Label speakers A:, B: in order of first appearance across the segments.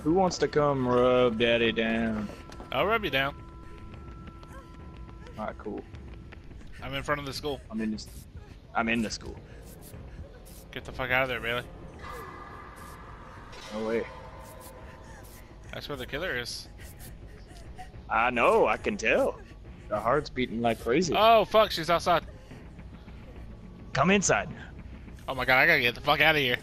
A: Who wants to come rub Daddy down?
B: I'll rub you down.
A: Alright, cool.
B: I'm in front of the school.
A: I'm in the school.
B: Get the fuck out of there, Bailey.
A: No way.
B: That's where the killer is.
A: I know, I can tell. The heart's beating like crazy.
B: Oh, fuck, she's outside.
A: Come inside.
B: Oh my god, I gotta get the fuck out of here.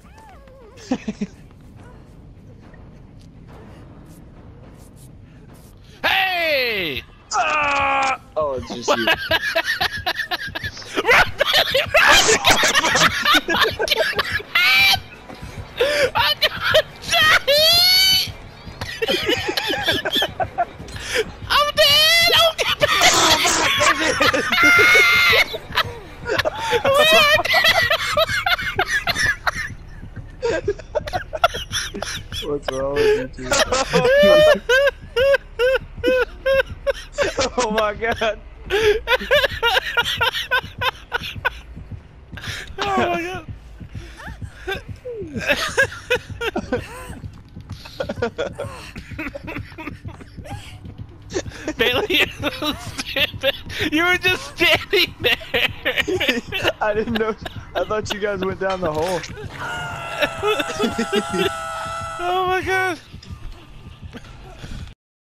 B: Hey!
A: Oh, it's just you.
B: Run, Billy, run! I'm gonna die! I'm dead! I'm dead!
A: What's wrong with you two? Oh my god.
B: Oh my god. Bailey, you're so stupid. You were just standing there.
A: I didn't know. I thought you guys went down the hole.
B: Oh my god.